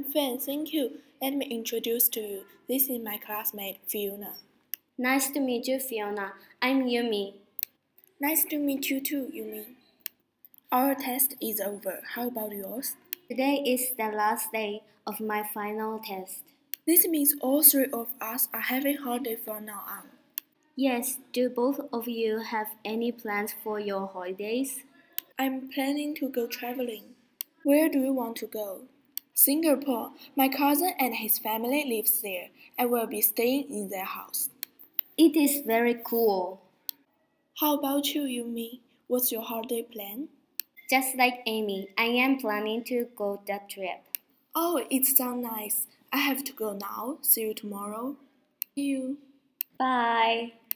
fine, thank you. Let me introduce to you. This is my classmate, Fiona. Nice to meet you, Fiona. I'm Yumi. Nice to meet you too, Yumi. Our test is over. How about yours? Today is the last day of my final test. This means all three of us are having holiday from now on. Yes, do both of you have any plans for your holidays? I'm planning to go traveling. Where do you want to go? Singapore. My cousin and his family lives there. I will be staying in their house. It is very cool. How about you, Yumi? What's your holiday plan? Just like Amy, I am planning to go that trip. Oh, it sounds nice. I have to go now. See you tomorrow. See you. Bye.